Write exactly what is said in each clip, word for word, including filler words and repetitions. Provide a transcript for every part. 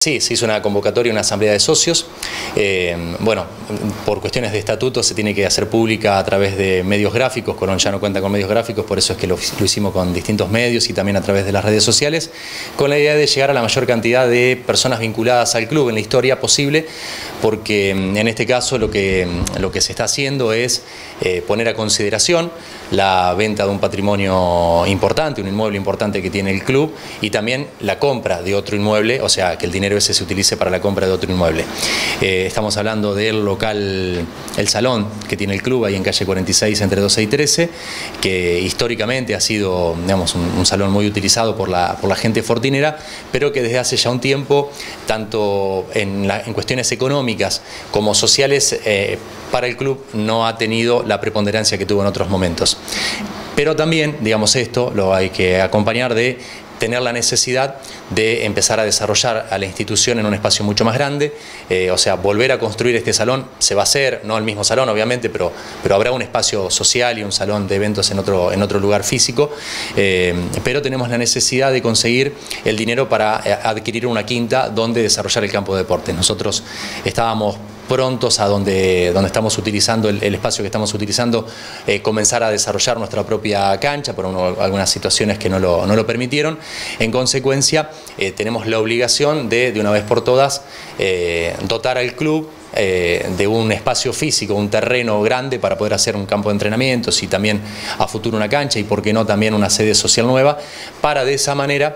Sí, se hizo una convocatoria, una asamblea de socios. Eh, bueno, por cuestiones de estatuto se tiene que hacer pública a través de medios gráficos. Colón ya no cuenta con medios gráficos, por eso es que lo, lo hicimos con distintos medios y también a través de las redes sociales, con la idea de llegar a la mayor cantidad de personas vinculadas al club en la historia posible, porque en este caso lo que, lo que se está haciendo es eh, poner a consideración la venta de un patrimonio importante, un inmueble importante que tiene el club, y también la compra de otro inmueble, o sea, que el dinero ese se utilice para la compra de otro inmueble. Eh, estamos hablando del local, el salón que tiene el club ahí en calle cuarenta y seis entre doce y trece, que históricamente ha sido, digamos, un, un salón muy utilizado por la, por la gente fortinera, pero que desde hace ya un tiempo, tanto en, la, en cuestiones económicas como sociales, eh, para el club no ha tenido la preponderancia que tuvo en otros momentos. Pero también, digamos, esto lo hay que acompañar de tener la necesidad de empezar a desarrollar a la institución en un espacio mucho más grande, eh, o sea, volver a construir este salón, se va a hacer, no el mismo salón obviamente, pero, pero habrá un espacio social y un salón de eventos en otro, en otro lugar físico, eh, pero tenemos la necesidad de conseguir el dinero para adquirir una quinta donde desarrollar el campo de deporte. Nosotros estábamos prontos a donde, donde estamos utilizando el, el espacio que estamos utilizando, eh, comenzar a desarrollar nuestra propia cancha por uno, algunas situaciones que no lo, no lo permitieron. En consecuencia, eh, tenemos la obligación de, de una vez por todas, eh, dotar al club Eh, de un espacio físico, un terreno grande para poder hacer un campo de entrenamientos y también a futuro una cancha y por qué no también una sede social nueva, para de esa manera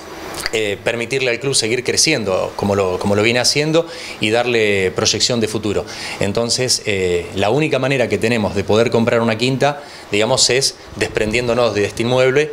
Eh, permitirle al club seguir creciendo como lo, como lo viene haciendo y darle proyección de futuro. Entonces, eh, la única manera que tenemos de poder comprar una quinta, digamos, es desprendiéndonos de este inmueble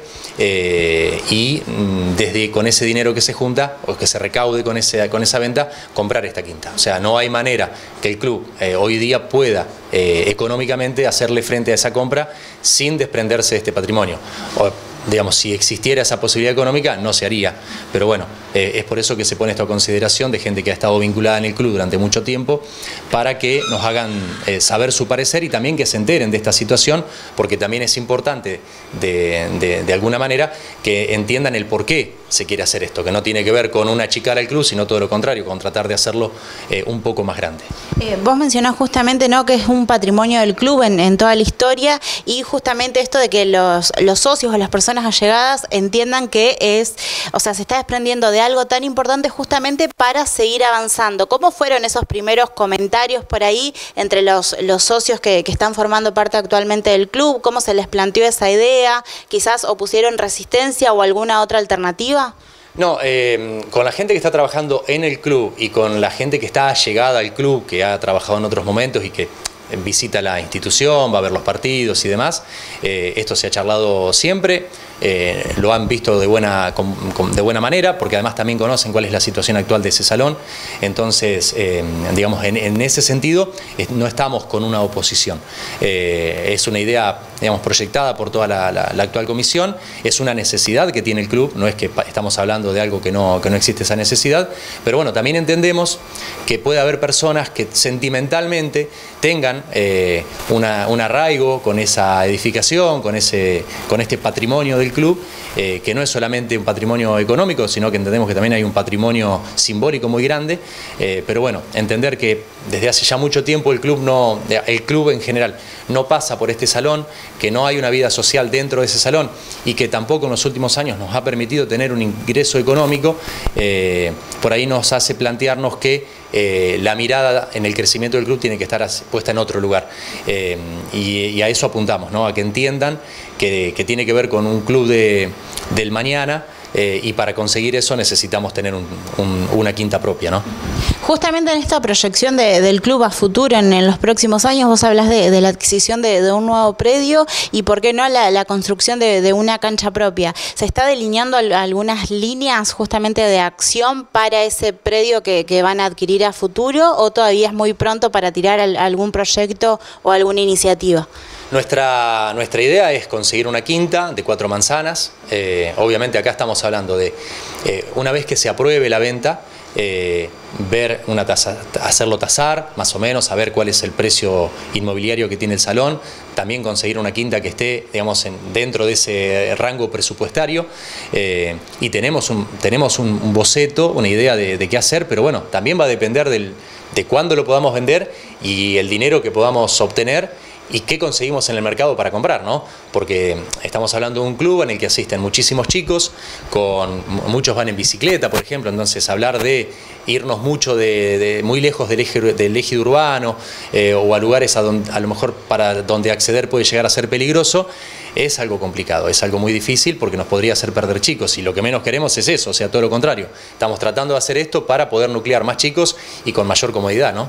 eh, y mm, desde con ese dinero que se junta o que se recaude con, ese, con esa venta, comprar esta quinta. O sea, no hay manera que el club eh, hoy día pueda eh, económicamente hacerle frente a esa compra sin desprenderse de este patrimonio. O, digamos, si existiera esa posibilidad económica, no se haría. Pero bueno, eh, es por eso que se pone esto a consideración de gente que ha estado vinculada en el club durante mucho tiempo, para que nos hagan eh, saber su parecer y también que se enteren de esta situación, porque también es importante, de, de, de alguna manera, que entiendan el por qué se quiere hacer esto, que no tiene que ver con una achicar al club, sino todo lo contrario, con tratar de hacerlo eh, un poco más grande. Eh, vos mencionás justamente, ¿no?, que es un patrimonio del club en, en toda la historia, y justamente esto de que los, los socios o las personas allegadas entiendan que es, o sea, se está desprendiendo de algo tan importante justamente para seguir avanzando. ¿Cómo fueron esos primeros comentarios por ahí entre los, los socios que, que están formando parte actualmente del club? ¿Cómo se les planteó esa idea? ¿Quizás opusieron resistencia o alguna otra alternativa? No, eh, con la gente que está trabajando en el club y con la gente que está allegada al club, que ha trabajado en otros momentos y que visita la institución, va a ver los partidos y demás, eh, esto se ha charlado siempre, eh, lo han visto de buena, con, con, de buena manera, porque además también conocen cuál es la situación actual de ese salón. Entonces, eh, digamos, en, en ese sentido no estamos con una oposición. Eh, es una idea, digamos, proyectada por toda la, la, la actual comisión, es una necesidad que tiene el club, no es que estamos hablando de algo que no, que no existe esa necesidad, pero bueno, también entendemos que puede haber personas que sentimentalmente tengan eh, una, un arraigo con esa edificación, con, ese, con este patrimonio del club, eh, que no es solamente un patrimonio económico, sino que entendemos que también hay un patrimonio simbólico muy grande, eh, pero bueno, entender que desde hace ya mucho tiempo el club, no, el club en general no pasa por este salón, que no hay una vida social dentro de ese salón y que tampoco en los últimos años nos ha permitido tener un ingreso económico, eh, por ahí nos hace plantearnos que eh, la mirada en el crecimiento del club tiene que estar puesta en otro lugar, eh, y, y a eso apuntamos, ¿no? A que entiendan que, que tiene que ver con un club de, del mañana, eh, y para conseguir eso necesitamos tener un, un, una quinta propia, ¿no? Justamente en esta proyección de, del club a futuro en, en los próximos años, vos hablas de, de la adquisición de, de un nuevo predio y por qué no la, la construcción de, de una cancha propia. ¿Se está delineando al, algunas líneas justamente de acción para ese predio que, que van a adquirir a futuro, o todavía es muy pronto para tirar al, algún proyecto o alguna iniciativa? Nuestra, nuestra idea es conseguir una quinta de cuatro manzanas. Eh, obviamente acá estamos hablando de, eh, una vez que se apruebe la venta, eh, ver una tasa, hacerlo tasar, más o menos, saber cuál es el precio inmobiliario que tiene el salón, también conseguir una quinta que esté, digamos, en, dentro de ese rango presupuestario, eh, y tenemos un, tenemos un, un boceto, una idea de, de qué hacer, pero bueno, también va a depender del, de cuándo lo podamos vender y el dinero que podamos obtener y qué conseguimos en el mercado para comprar, ¿no? Porque estamos hablando de un club en el que asisten muchísimos chicos, con muchos van en bicicleta, por ejemplo, entonces hablar de irnos mucho de, de muy lejos del eje, del eje urbano eh, o a lugares a, donde, a lo mejor para donde acceder puede llegar a ser peligroso, es algo complicado, es algo muy difícil porque nos podría hacer perder chicos y lo que menos queremos es eso, o sea, todo lo contrario. Estamos tratando de hacer esto para poder nuclear más chicos y con mayor comodidad, ¿no?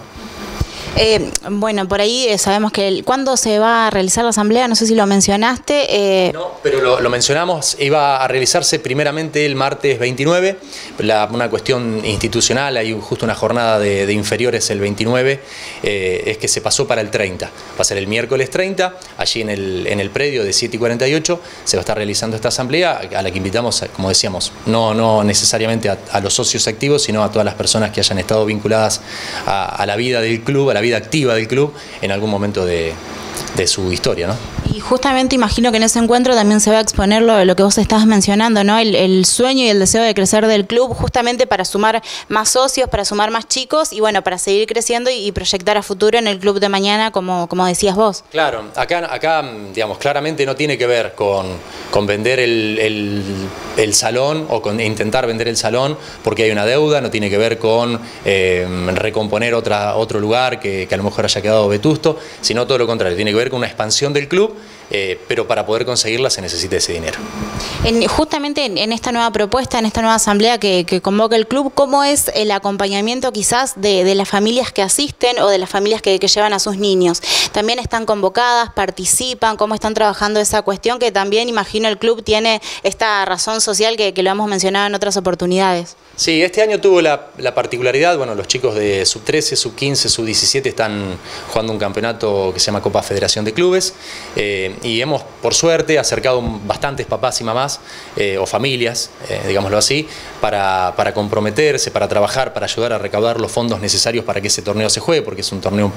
Eh, bueno, por ahí eh, sabemos que el, ¿cuándo se va a realizar la asamblea? No sé si lo mencionaste. Eh... No, pero lo, lo mencionamos, iba a realizarse primeramente el martes veintinueve, la, una cuestión institucional, hay justo una jornada de, de inferiores el veintinueve, eh, es que se pasó para el treinta, va a ser el miércoles treinta, allí en el, en el predio de siete y cuarenta y ocho se va a estar realizando esta asamblea, a la que invitamos, como decíamos, no, no necesariamente a, a los socios activos, sino a todas las personas que hayan estado vinculadas a, a la vida del club, a la vida activa del club en algún momento de, de su historia, ¿no? Y justamente imagino que en ese encuentro también se va a exponer lo, lo que vos estabas mencionando, ¿no? El, el sueño y el deseo de crecer del club, justamente para sumar más socios, para sumar más chicos y bueno, para seguir creciendo y, y proyectar a futuro en el club de mañana, como, como decías vos. Claro, acá, acá digamos, claramente no tiene que ver con, con vender el, el, el salón o con intentar vender el salón porque hay una deuda, no tiene que ver con eh, recomponer otra, otro lugar que, que a lo mejor haya quedado vetusto, sino todo lo contrario, tiene que ver con una expansión del club. Eh, pero para poder conseguirla se necesita ese dinero. En, justamente en, en esta nueva propuesta, en esta nueva asamblea que, que convoca el club, ¿cómo es el acompañamiento quizás de, de las familias que asisten o de las familias que, que llevan a sus niños? ¿También están convocadas, participan? ¿Cómo están trabajando esa cuestión? Que también imagino el club tiene esta razón social que, que lo hemos mencionado en otras oportunidades. Sí, este año tuvo la, la particularidad, bueno, los chicos de sub trece, sub quince, sub diecisiete están jugando un campeonato que se llama Copa Federación de Clubes, eh, y hemos, por suerte, acercado bastantes papás y mamás, eh, o familias, eh, digámoslo así, para, para comprometerse, para trabajar, para ayudar a recaudar los fondos necesarios para que ese torneo se juegue, porque es un torneo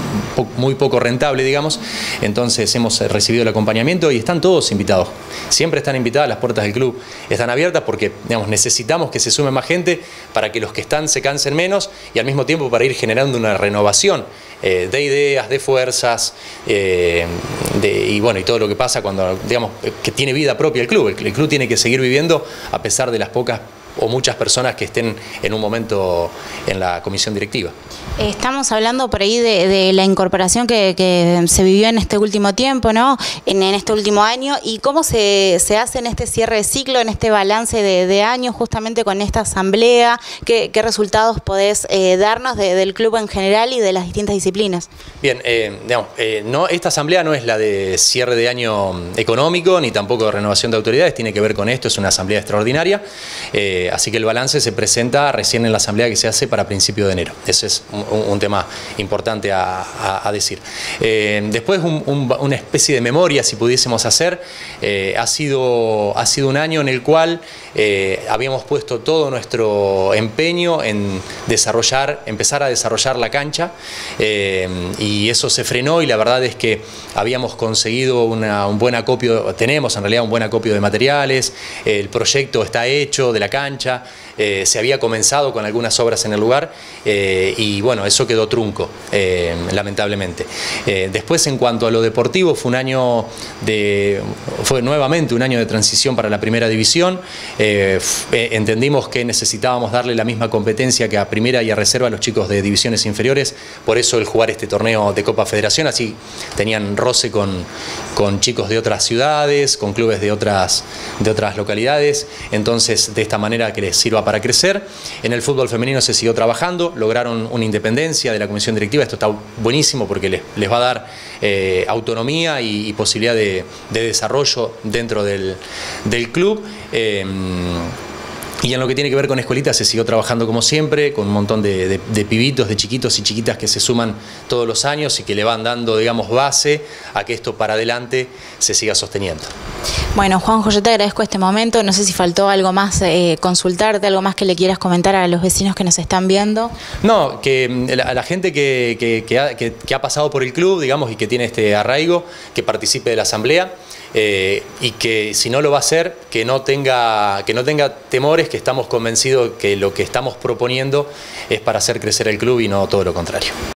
muy poco rentable, digamos. Entonces hemos recibido el acompañamiento y están todos invitados. Siempre están invitadas, las puertas del club están abiertas porque, digamos, necesitamos que se sume más gente para que los que están se cansen menos y al mismo tiempo para ir generando una renovación eh, de ideas, de fuerzas, eh, de, y bueno, y todo lo que pasa cuando, digamos, que tiene vida propia el club. El, el club tiene que seguir viviendo a pesar de las pocas o muchas personas que estén en un momento en la comisión directiva. Estamos hablando por ahí de, de la incorporación que, que se vivió en este último tiempo, ¿no? En, en este último año, y cómo se, se hace en este cierre de ciclo, en este balance de, de año, justamente con esta asamblea, qué, qué resultados podés eh, darnos de, del club en general y de las distintas disciplinas. Bien, eh, digamos, eh, no, esta asamblea no es la de cierre de año económico, ni tampoco de renovación de autoridades, tiene que ver con esto, es una asamblea extraordinaria, eh, así que el balance se presenta recién en la asamblea que se hace para principio de enero. Ese es un, un tema importante a, a, a decir. Eh, después un, un, una especie de memoria, si pudiésemos hacer, eh, ha, sido, ha sido un año en el cual eh, habíamos puesto todo nuestro empeño en desarrollar, empezar a desarrollar la cancha, eh, y eso se frenó y la verdad es que habíamos conseguido una, un buen acopio, tenemos en realidad un buen acopio de materiales, el proyecto está hecho de la cancha, eh, se había comenzado con algunas obras en el lugar eh, y bueno, eso quedó trunco, eh, lamentablemente. Eh, después, en cuanto a lo deportivo, fue un año de, fue nuevamente un año de transición para la primera división. Eh, entendimos que necesitábamos darle la misma competencia que a primera y a reserva a los chicos de divisiones inferiores, por eso el jugar este torneo de Copa Federación, así tenían roce con, con chicos de otras ciudades, con clubes de otras, de otras localidades, entonces de esta manera que les sirva para crecer. En el fútbol femenino se siguió trabajando, lograron una independencia de la comisión directiva, esto está buenísimo porque les, les va a dar eh, autonomía y, y posibilidad de, de desarrollo dentro del, del club. Eh, Y en lo que tiene que ver con Escuelitas se siguió trabajando como siempre, con un montón de, de, de pibitos, de chiquitos y chiquitas que se suman todos los años y que le van dando, digamos, base a que esto para adelante se siga sosteniendo. Bueno, Juanjo, yo te agradezco este momento. No sé si faltó algo más, eh, consultarte, algo más que le quieras comentar a los vecinos que nos están viendo. No, que a la gente que, que, que, ha, que, que ha pasado por el club, digamos, y que tiene este arraigo, que participe de la asamblea. Eh, y que si no lo va a hacer, que no tenga, que no tenga temores, que estamos convencidos que lo que estamos proponiendo es para hacer crecer el club y no todo lo contrario.